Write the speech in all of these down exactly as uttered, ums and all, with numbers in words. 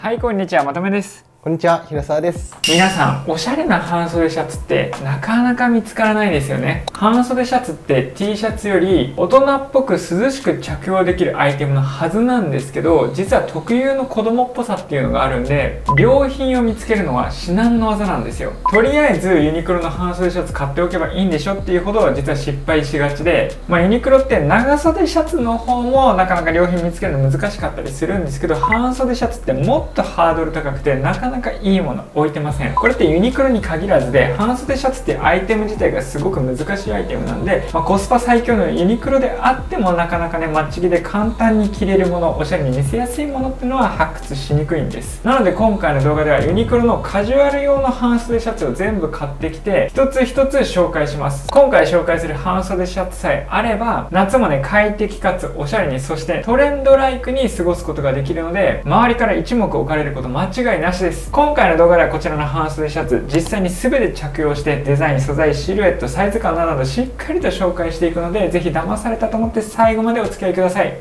はい、こんにちは、まとめです。 こんにちは、平沢です。 皆さん、おしゃれな半袖シャツってなかなか見つからないですよね。半袖シャツって T シャツより大人っぽく涼しく着用できるアイテムのはずなんですけど、実は特有の子供っぽさっていうのがあるんで、良品を見つけるのは至難の技なんですよ。とりあえずユニクロの半袖シャツ買っておけばいいんでしょっていうほど実は失敗しがちで、まあ、ユニクロって長袖シャツの方もなかなか良品見つけるの難しかったりするんですけど、半袖シャツってもっとハードル高くてなかなかなかいいもの置いてません。これってユニクロに限らずで、半袖シャツっていうアイテム自体がすごく難しいアイテムなんで、まあ、コスパ最強のユニクロであってもなかなかね、マッチ着で簡単に着れるもの、おしゃれに見せやすいものっていうのは発掘しにくいんです。なので今回の動画ではユニクロのカジュアル用の半袖シャツを全部買ってきて一つ一つ紹介します。今回紹介する半袖シャツさえあれば夏もね、快適かつおしゃれに、そしてトレンドライクに過ごすことができるので、周りから一目置かれること間違いなしです。今回の動画ではこちらの半袖シャツ実際に全て着用してデザイン、素材、シルエット、サイズ感などしっかりと紹介していくので、ぜひ騙されたと思って最後までお付き合いください。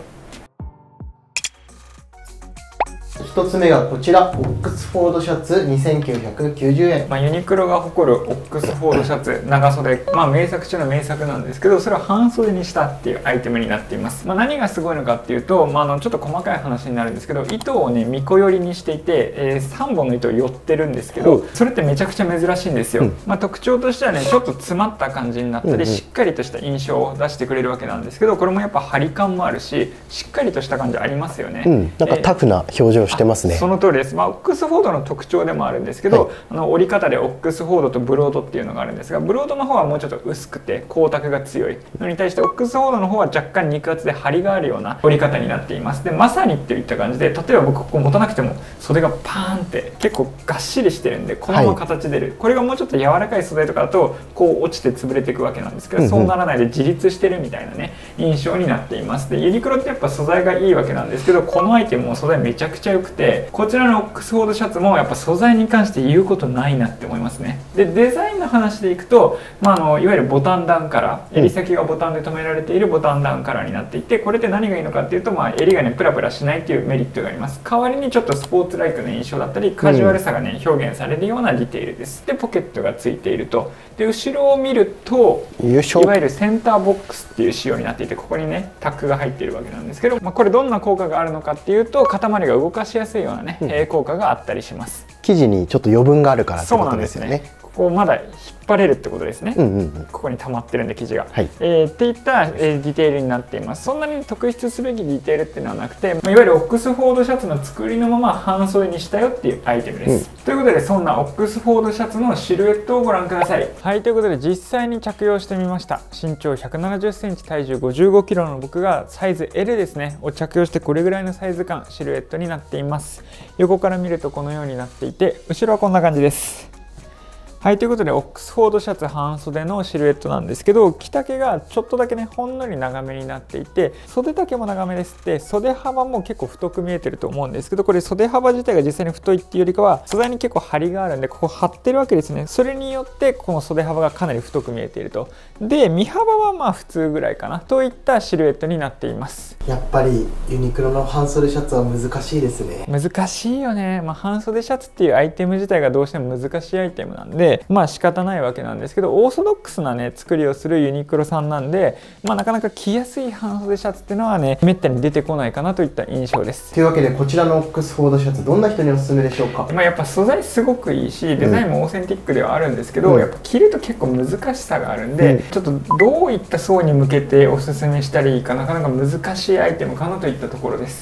ひとつめがこちら、オックスフォードシャツにせんきゅうひゃくきゅうじゅうえん。 まあ、ユニクロが誇るオックスフォードシャツ、長袖、まあ名作中の名作なんですけど、それを半袖にしたっていうアイテムになっています。まあ、何がすごいのかっていうと、まあ、あのちょっと細かい話になるんですけど、糸をね、巫女寄りにしていて、えー、さんぼんの糸を寄ってるんですけど、それってめちゃくちゃ珍しいんですよ。うん、まあ、特徴としてはね、ちょっと詰まった感じになったり、うんうん、しっかりとした印象を出してくれるわけなんですけど、これもやっぱ張り感もあるし、しっかりとした感じありますよね。 うん、なんかタフな表情してますね。 その通りです。まあ、オックスフォードの特徴でもあるんですけど、はい、あの折り方でオックスフォードとブロードっていうのがあるんですが、ブロードの方はもうちょっと薄くて光沢が強いのに対して、オックスフォードの方は若干肉厚で張りがあるような折り方になっています。でまさにっていった感じで、例えば僕ここ持たなくても袖がパーンって結構がっしりしてるんで、このまま形出る、はい、これがもうちょっと柔らかい素材とかだとこう落ちて潰れていくわけなんですけど、うんうん、そうならないで自立してるみたいなね印象になっています。でユニクロってやっぱ素材がいいわけなんですけど、このアイテムも素材めちゃくちゃ良くて、こちらのオックスフォードシャツもやっぱ素材に関して言うことないなって思いますね。でデザインの話でいくと、まあ、あのいわゆるボタンダウンカラー、襟先がボタンで留められているボタンダウンカラーになっていて、これって何がいいのかっていうと、まあ、襟がねプラプラしないっていうメリットがあります。代わりにちょっとスポーツライクな印象だったりカジュアルさがね表現されるようなディテールです。でポケットがついていると。で後ろを見るといわゆるセンターボックスっていう仕様になっていて、ここにねタックが入っているわけなんですけど、まあ、これどんな効果があるのかっていうと、塊が動かしやすいようなね、うん、効果があったりします。 生地にちょっと余分があるからってことですよね。 ここまだ引っ張れるってことですね。ここに溜まってるんで生地が、はい、えー、っていった、えー、ディテールになっています。そんなに特筆すべきディテールっていうのはなくて、まあ、いわゆるオックスフォードシャツの作りのまま半袖にしたよっていうアイテムです、うん、ということでそんなオックスフォードシャツのシルエットをご覧ください。はい、ということで実際に着用してみました。身長ひゃくななじゅっセンチ、体重ごじゅうごキロの僕がサイズ エル ですねを着用して、これぐらいのサイズ感、シルエットになっています。横から見るとこのようになっていて、後ろはこんな感じです。はい、ということでオックスフォードシャツ半袖のシルエットなんですけど、着丈がちょっとだけねほんのり長めになっていて、袖丈も長めです。で袖幅も結構太く見えてると思うんですけど、これ袖幅自体が実際に太いっていうよりかは素材に結構張りがあるんで、ここ張ってるわけですね。それによってこの袖幅がかなり太く見えていると。で身幅はまあ普通ぐらいかなといったシルエットになっています。 やっぱりユニクロの半袖シャツは難しいですね。 難しいよね。まあ、半袖シャツっていうアイテム自体がどうしても難しいアイテムなんで、まあ仕方ないわけなんですけど、オーソドックスなね作りをするユニクロさんなんで、まあ、なかなか着やすい半袖シャツっていうのはねめったに出てこないかなといった印象です。 というわけでこちらのオックスフォードシャツ、どんな人におすすめでしょうか。 まあ、やっぱ素材すごくいいし、デザインもオーセンティックではあるんですけど、うん、やっぱ着ると結構難しさがあるんで、うん、ちょっとどういった層に向けておすすめしたらいいか、なかなか難しいアイテムかなといったところです。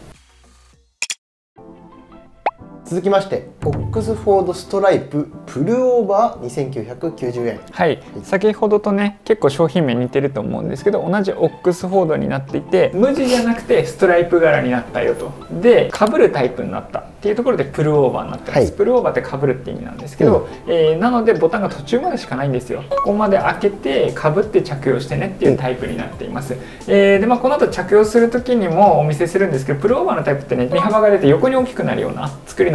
続きましてオックスフォードストライププルオーバーにせんきゅうひゃくきゅうじゅうえん。 はい、先ほどとね結構商品名似てると思うんですけど、同じオックスフォードになっていて、無地じゃなくてストライプ柄になったよと。で被るタイプになったっていうところでプルオーバーになってます、はい、プルオーバーって被るって意味なんですけど、うん、えー、なのでボタンが途中までしかないんですよ。ここまで開けて被って着用してねっていうタイプになっています、うん、えー、でまあこの後着用する時にもお見せするんですけど、プルオーバーのタイプってね身幅が出て横に大きくなるような作り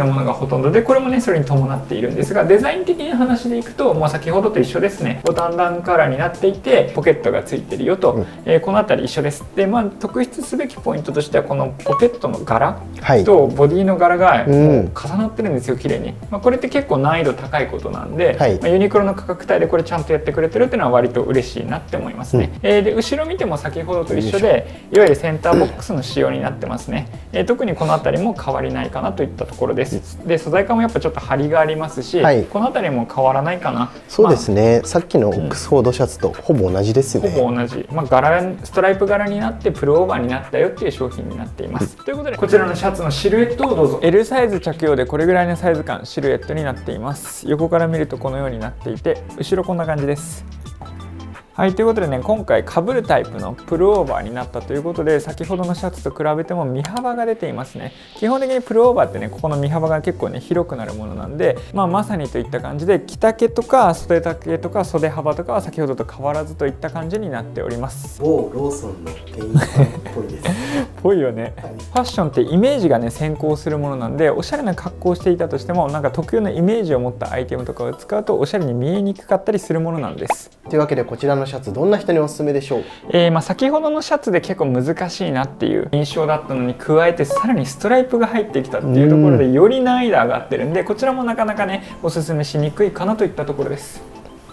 なものがほとんどで、これもねそれに伴っているんですが、デザイン的な話でいくともう先ほどと一緒ですね。ボタンダウンカラーになっていてポケットがついてるよと、うん、えー、この辺り一緒です。で、まあ、特筆すべきポイントとしてはこのポケットの柄とボディの柄が重なってるんですよ、綺麗に。まあ、これって結構難易度高いことなんで、はい、まあ、ユニクロの価格帯でこれちゃんとやってくれてるっていうのは割と嬉しいなって思いますね。うん、えー、で後ろ見ても先ほどと一緒でいわゆるセンターボックスの仕様になってますね。えー、特にこの辺りも変わりないかなといったところです。で素材感もやっぱちょっと張りがありますし、はい、この辺りも変わらないかな。 そうですね、まあ、さっきのオックスフォードシャツとほぼ同じですね。 ほぼ同じ、まあ、柄ストライプ柄になってプルオーバーになったよっていう商品になっています。ということでこちらのシャツのシルエットをどうぞ。 エル サイズ着用でこれぐらいのサイズ感シルエットになっています。横から見るとこのようになっていて、後ろこんな感じです。はい、ということでね、今回かぶるタイプのプルオーバーになったということで、先ほどのシャツと比べても身幅が出ていますね。基本的にプルオーバーってね、ここの身幅が結構ね広くなるものなんで、まあ、まさにといった感じで着丈とか袖丈とか袖幅とかは先ほどと変わらずといった感じになっております。 おー、ローソンの店員さんっぽいですぽいよね、はい、ファッションってイメージがね先行するものなんで、おしゃれな格好をしていたとしてもなんか特有のイメージを持ったアイテムとかを使うとおしゃれに見えにくかったりするものなんです。 というわけでこちらのシャツどんな人におすすめでしょう。 えー、まあ先ほどのシャツで結構難しいなっていう印象だったのに加えて、さらにストライプが入ってきたっていうところでより難易度上がってるんで、こちらもなかなかねおすすめしにくいかなといったところです。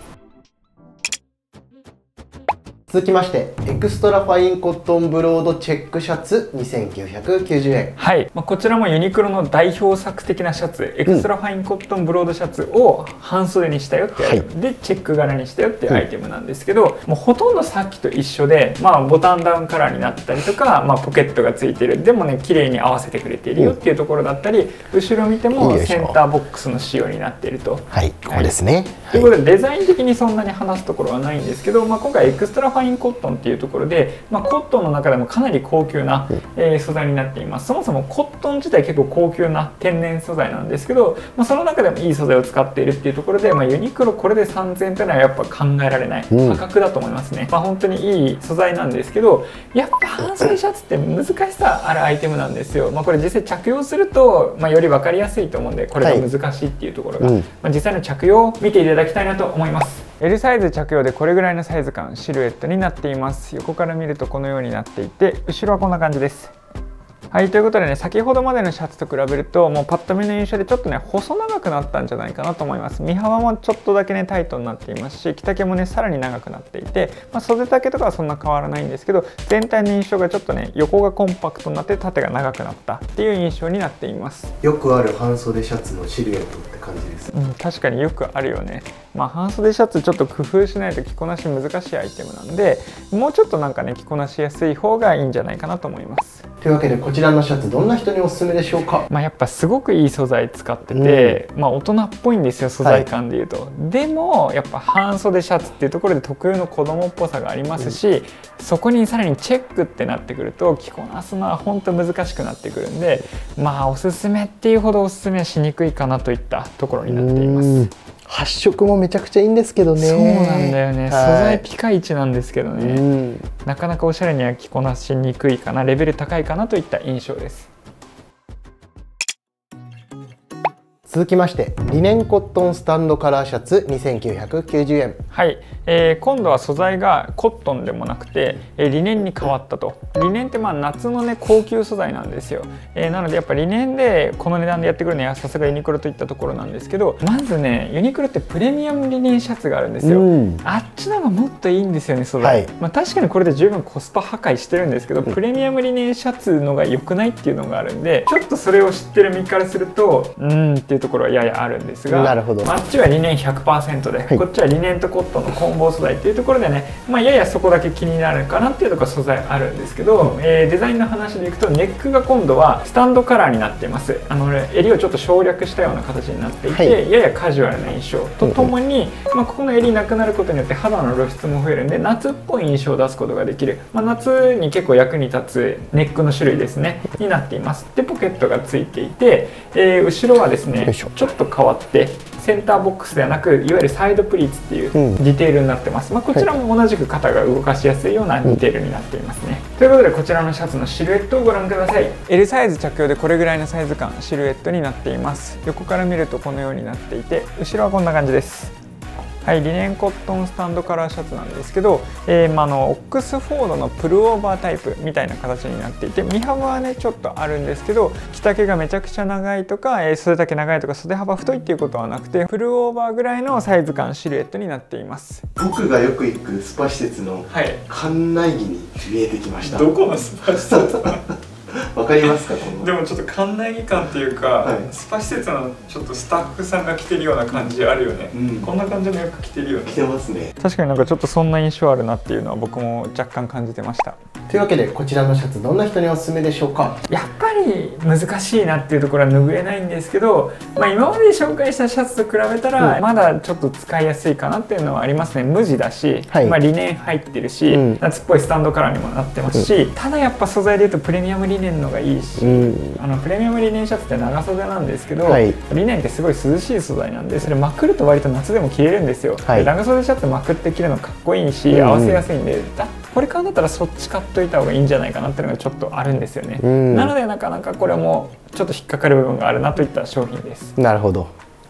続きましてエクストラファインコットンブロードチェックシャツにせんきゅうひゃくきゅうじゅうえん。 はい、まあ、こちらもユニクロの代表作的なシャツ、エクストラファインコットンブロードシャツを半袖にしたよっていうアイテム、はい、でチェック柄にしたよっていうアイテムなんですけど、うん、もうほとんどさっきと一緒で、まあ、ボタンダウンカラーになったりとか、まあ、ポケットがついてる、でもね綺麗に合わせてくれているよっていうところだったり、うん、後ろ見てもセンターボックスの仕様になっていると。 はい、ここですね。 ということでデザイン的にそんなに話すところはないんですけど、まあ、今回エクストラファインコットンっていうところで、まあ、コットンの中でもかなり高級な、えー、素材になっています。そもそもコットン自体結構高級な天然素材なんですけど、まあ、その中でもいい素材を使っているっていうところで、まあ、ユニクロこれでさんぜんえんというのはやっぱ考えられない価格だと思いますね。うん、まあ、本当にいい素材なんですけど、やっぱ半袖シャツって難しさあるアイテムなんですよ。まあ、これ実際着用すると、まあ、より分かりやすいと思うんで、これが難しいっていうところが、はい、うん、まあ、実際の着用を見ていただきたいなと思います。エル サイズ着用でこれぐらいのサイズ感シルエットになっています。横から見るとこのようになっていて、後ろはこんな感じです。はい、ということでね、先ほどまでのシャツと比べるともうパッと見の印象でちょっとね細長くなったんじゃないかなと思います。身幅もちょっとだけねタイトになっていますし、着丈もねさらに長くなっていて、まあ、袖丈とかはそんな変わらないんですけど、全体の印象がちょっとね横がコンパクトになって縦が長くなったっていう印象になっています。 よくある半袖シャツのシルエットって感じです。 うん、確かによくあるよね。まあ、半袖シャツちょっと工夫しないと着こなし難しいアイテムなんで、もうちょっとなんかね着こなしやすい方がいいんじゃないかなと思います。 というわけでこちらのシャツどんな人におすすめでしょうか。 まあやっぱすごくいい素材使ってて、うん、まあ大人っぽいんですよ、素材感でいうと、はい、でもやっぱ半袖シャツっていうところで特有の子供っぽさがありますし、うん、そこにさらにチェックってなってくると着こなすのは本当難しくなってくるんで、まあおすすめっていうほどおすすめはしにくいかなといったところになっています。 発色もめちゃくちゃいいんですけどね。 そうなんだよね、はい、素材ピカイチなんですけどね、うん、なかなかおしゃれには着こなしにくいかな、レベル高いかなといった印象です。 続きましてリネンコットンスタンドカラーシャツにせんきゅうひゃくきゅうじゅうえん。 はい、えー、今度は素材がコットンでもなくて、えー、リネンに変わったと。リネンってまあ夏のね高級素材なんですよ。えー、なのでやっぱリネンでこの値段でやってくるのはさすがユニクロといったところなんですけど、まずねユニクロってプレミアムリネンシャツがあるんですよ。うん、あっちの方がもっといいんですよね、素材。はい、まあ確かにこれで十分コスパ破壊してるんですけど、うん、プレミアムリネンシャツのが良くないっていうのがあるんで、ちょっとそれを知ってる身からするとうーんっていうところはややあるんですが、 なるほど。 あっちはリネン ひゃくパーセント で、はい、こっちはリネンとコットンの混紡素材っていうところでね、まあ、ややそこだけ気になるかなっていうところ素材あるんですけど、えー、デザインの話でいくとネックが今度はスタンドカラーになっています。あの襟をちょっと省略したような形になっていて、はい、ややカジュアルな印象とともに、まあ、ここの襟なくなることによって肌の露出も増えるんで夏っぽい印象を出すことができる、まあ、夏に結構役に立つネックの種類ですねになっています。でポケットがついていて、えー、後ろはですねちょっと変わってセンターボックスではなく、いわゆるサイドプリーツっていうディテールになってます。まあ、こちらも同じく肩が動かしやすいようなディテールになっていますね。ということで、こちらのシャツのシルエットをご覧ください。 エル サイズ着用でこれぐらいのサイズ感、シルエットになっています。横から見るとこのようになっていて、後ろはこんな感じです。はい、リネンコットンスタンドカラーシャツなんですけど、えーまあ、のオックスフォードのプルオーバータイプみたいな形になっていて、身幅はねちょっとあるんですけど、着丈がめちゃくちゃ長いとか、えー、袖丈長いとか袖幅太いっていうことはなくて、プルオーバーぐらいのサイズ感シルエットになっています。 僕がよく行くスパ施設の館内着に見えてきました。 どこのスパ施設わかりますか？このでもちょっと館内着感っていうか、はい、スパ施設のちょっとスタッフさんが着てるような感じあるよね、うん、こんな感じのよく着てるよね。 着てますね。 確かになんかちょっとそんな印象あるなっていうのは僕も若干感じてました。 というわけで、こちらのシャツどんな人におすすめでしょうか？ やっぱり難しいなっていうところは拭えないんですけど、まあ、今まで紹介したシャツと比べたら、うん、まだちょっと使いやすいかなっていうのはありますね。無地だし、はい、まあリネン入ってるし、うん、夏っぽいスタンドカラーにもなってますし、うん、ただやっぱ素材でいうとプレミアムリネンのがいいし、うん、あのプレミアムリネンシャツって長袖なんですけど、はい、リネンってすごい涼しい素材なんで、それまくると割と夏でも着れるんですよ、はい、長袖シャツまくって着るのかっこいいし、うん、合わせやすいんで、だこれ買うんだったらそっち買っといた方がいいんじゃないかなっていうのがちょっとあるんですよね、うん、なのでなかなかこれもちょっと引っかかる部分があるなといった商品です。 なるほど。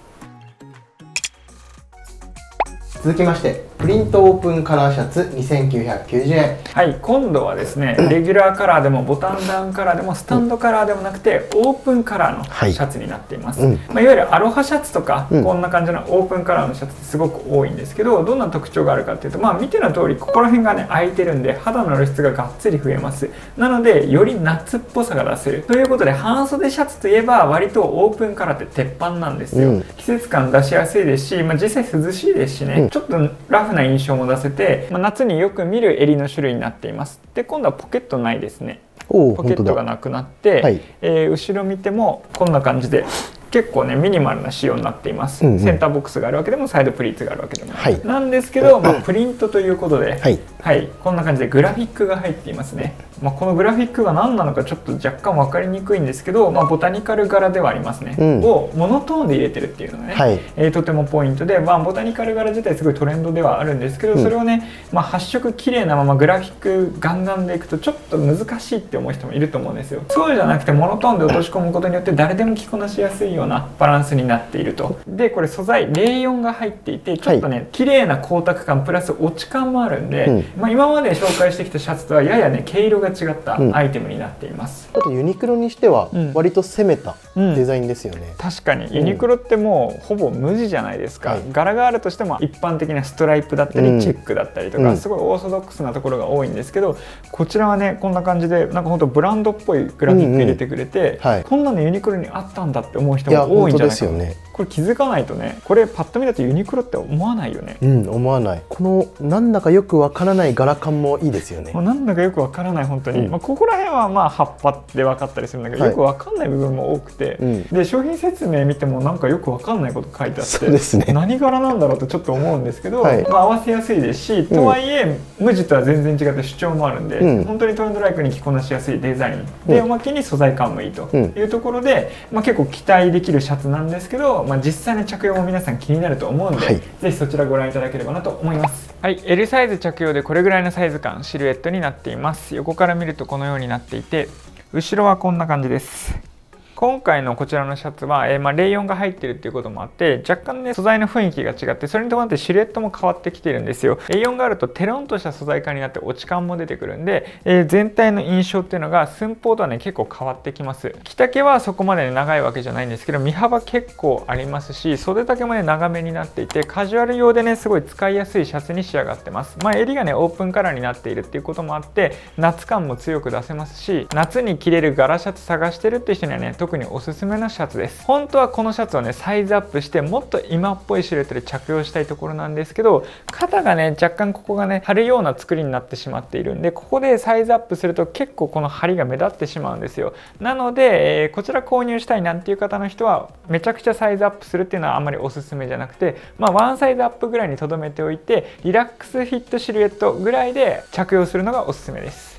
続きまして、プリントオープンカラーシャツにせんきゅうひゃくきゅうじゅうえん。 はい、今度はですね、レギュラーカラーでもボタンダウンカラーでもスタンドカラーでもなくて、オープンカラーのシャツになっています、はい、まあ、いわゆるアロハシャツとか、うん、こんな感じのオープンカラーのシャツってすごく多いんですけど、どんな特徴があるかっていうと、まあ見ての通りここら辺がね開いてるんで、肌の露出ががっつり増えます。なのでより夏っぽさが出せるということで、半袖シャツといえば割とオープンカラーって鉄板なんですよ、うん、季節感出しやすいですし、まあ、実際涼しいですしね、うん、ちょっとラフな印象も出せて、まあ、夏によく見る襟の種類になっています。で、今度はポケットないですね。ポケットがなくなって、はい、えー、後ろ見てもこんな感じで結構ねミニマルな仕様になっています、うんうん、センターボックスがあるわけでもサイドプリーツがあるわけでもない、はい、なんですけど、まあ、プリントということで、はい、はい、こんな感じでグラフィックが入っていますね。まあ、このグラフィックが何なのかちょっと若干分かりにくいんですけど、まあ、ボタニカル柄ではありますね、うん、をモノトーンで入れてるっていうのがね、はい、えー、とてもポイントで、まあ、ボタニカル柄自体すごいトレンドではあるんですけど、うん、それをね、まあ、発色綺麗なままグラフィックガンガンでいくとちょっと難しいって思う人もいると思うんですよ。そうじゃなくてモノトーンで落とし込むことによって誰でも着こなしやすいようなバランスになっていると。で、これ素材レーヨンが入っていて、ちょっとね、はい、綺麗な光沢感プラス落ち感もあるんで、うん、まあ、今まで紹介してきたシャツとはややね毛色が違ったアイテムになっています、 うん、あとユニクロにしては割と攻めたデザインですよね、うんうん、 確かにユニクロってもうほぼ無地じゃないですか、はい、柄があるとしても一般的なストライプだったり、うん、チェックだったりとか、すごいオーソドックスなところが多いんですけど、こちらはねこんな感じでなんかほんとブランドっぽいグラフィック入れてくれて、うんうん、はい、こんなのユニクロにあったんだって思う人も多いんじゃないかな。これ気づかないとね、これパッと見だとユニクロって思わないよね。 うん、思わない。このなんだかよくわからない柄感もいいですよね。 もうなんだかよくわからない本当に、うん、まあここら辺はまあ葉っぱで分かったりするんだけど、はい、よくわかんない部分も多くて、うん、で商品説明見てもなんかよくわかんないこと書いてあって、 そうですね、何柄なんだろうとちょっと思うんですけど、はい、まあ合わせやすいですし、とはいえ、うん、無地とは全然違って主張もあるんで、うん、本当にトレンドライクに着こなしやすいデザインで、うん、おまけに素材感もいいというところで、まあ、結構期待できるシャツなんですけど、まあ、実際の着用も皆さん気になると思うんで、はい、ぜひそちらご覧いただければなと思います。はい、エル サイズ着用でこれぐらいのサイズ感シルエットになっています。横から見るとこのようになっていて、後ろはこんな感じです。今回のこちらのシャツは、えー、まあレイヨンが入ってるっていうこともあって、若干ね素材の雰囲気が違って、それに伴ってシルエットも変わってきてるんですよ。レイヨンがあるとテロンとした素材感になって落ち感も出てくるんで、えー、全体の印象っていうのが寸法とはね結構変わってきます。着丈はそこまで、ね、長いわけじゃないんですけど、身幅結構ありますし、袖丈もね長めになっていて、カジュアル用でねすごい使いやすいシャツに仕上がってます。まあ襟がねオープンカラーになっているっていうこともあって、夏感も強く出せますし、夏に着れる柄シャツ探してるっていう人にはね特におすすめなシャツです。本当はこのシャツをねサイズアップしてもっと今っぽいシルエットで着用したいところなんですけど、肩がね若干ここがね張るような作りになってしまっているんで、ここでサイズアップすると結構この張りが目立ってしまうんですよ。なので、えー、こちら購入したいなんていう方の人はめちゃくちゃサイズアップするっていうのはあんまりおすすめじゃなくて、まあワンサイズアップぐらいにとどめておいて、リラックスフィットシルエットぐらいで着用するのがおすすめです。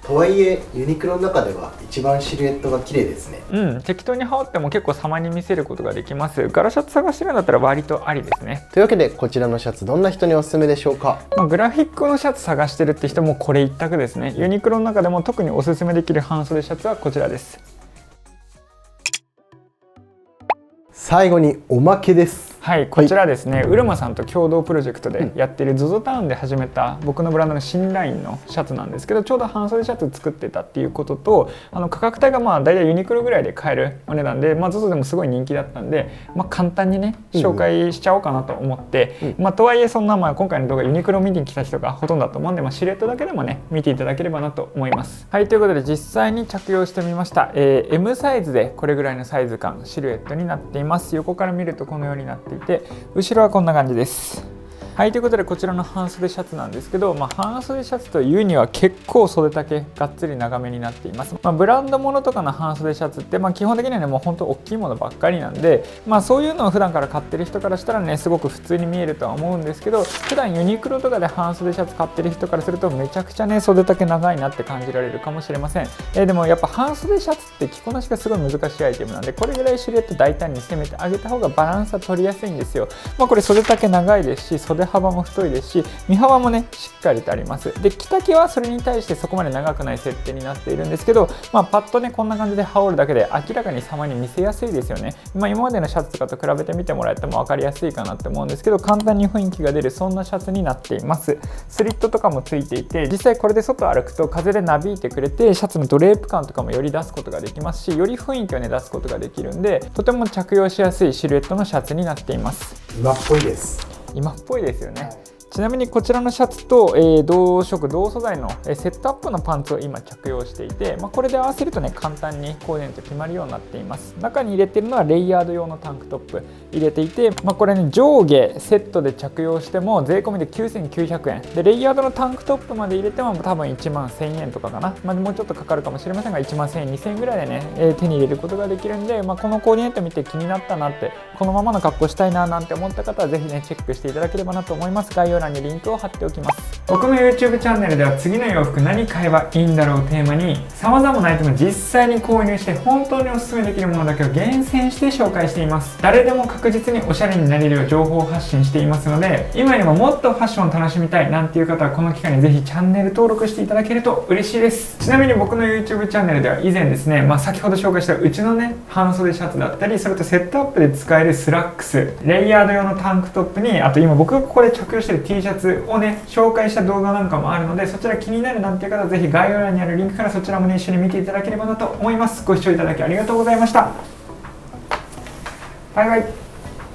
とはいえユニクロの中では一番シルエットが綺麗ですね。 うん、適当に羽織っても結構様に見せることができます。柄シャツ探してるんだったら割とありですね。 というわけでこちらのシャツどんな人におすすめでしょうか？ まあ、グラフィックのシャツ探してるって人もこれ一択ですね。ユニクロの中でも特におすすめできる半袖シャツはこちらです。 最後におまけです。 はい、こちらですね、はい、うるまさんと共同プロジェクトでやっている ゾゾ タウンで始めた僕のブランドの新ラインのシャツなんですけど、ちょうど半袖シャツ作ってたっていうことと、あの価格帯がまあ大体ユニクロぐらいで買えるお値段で、まあ、ゾゾ でもすごい人気だったんで、まあ、簡単にね紹介しちゃおうかなと思って、うんうん、まあ、とはいえそんな、まあ今回の動画ユニクロ見に来た人がほとんどだと思うんで、まあ、シルエットだけでもね見ていただければなと思います。はい、ということで実際に着用してみました。えー、エム サイズでこれぐらいのサイズ感シルエットになっています。横から見るとこのようになっていて、後ろはこんな感じです。はい、ということでこちらの半袖シャツなんですけど、まあ、半袖シャツというには結構袖丈がっつり長めになっています。まあ、ブランドものとかの半袖シャツって、まあ、基本的にはねもう本当大きいものばっかりなんで、まあ、そういうのを普段から買ってる人からしたらねすごく普通に見えるとは思うんですけど、普段ユニクロとかで半袖シャツ買ってる人からするとめちゃくちゃね袖丈長いなって感じられるかもしれません。えー、でもやっぱ半袖シャツって着こなしがすごい難しいアイテムなんで、これぐらいシルエット大胆に攻めてあげた方がバランスは取りやすいんですよ。まあ、これ袖丈長いですし、袖幅も太いですし、身幅もねしっかりとあります。で着丈はそれに対してそこまで長くない設定になっているんですけど、まあ、パッとねこんな感じで羽織るだけで明らかに様に見せやすいですよね。まあ、今までのシャツとかと比べてみてもらえても分かりやすいかなって思うんですけど、簡単に雰囲気が出るそんなシャツになっています。スリットとかもついていて、実際これで外歩くと風でなびいてくれてシャツのドレープ感とかもより出すことができますし、より雰囲気をね出すことができるんで、とても着用しやすいシルエットのシャツになっています。 今っぽいです。 今っぽいですよね。はい、ちなみにこちらのシャツと、えー、同色同素材の、えー、セットアップのパンツを今着用していて、まあ、これで合わせるとね簡単にコーディネート決まるようになっています。中に入れているのはレイヤード用のタンクトップ入れていて、まあ、これね上下セットで着用しても税込みできゅうせんきゅうひゃくえんで、レイヤードのタンクトップまで入れても多分いちまんせんえんとかかな、まあ、もうちょっとかかるかもしれませんがいちまんせんえんにせんえんぐらいでね、えー、手に入れることができるんで、まあ、このコーディネート見て気になったなって、このままの格好したいななんて思った方はぜひねチェックしていただければなと思います。概要欄にリンクを貼っておきます。僕の YouTube チャンネルでは次の洋服何買えばいいんだろうをテーマに様々なアイテムを実際に購入して本当におすすめできるものだけを厳選して紹介しています。誰でも確実におしゃれになれるよう情報を発信していますので、今よりももっとファッションを楽しみたいなんていう方はこの機会にぜひチャンネル登録していただけると嬉しいです。ちなみに僕の YouTube チャンネルでは以前ですね、まあ、先ほど紹介したうちのね半袖シャツだったり、それとセットアップで使えるスラックス、レイヤード用のタンクトップに、あと今僕がここで着用している T シャツをね紹介した動画なんかもあるので、そちら気になるなんていう方はぜひ概要欄にあるリンクからそちらもね一緒に見ていただければなと思います。ご視聴いただきありがとうございました。バイバイ。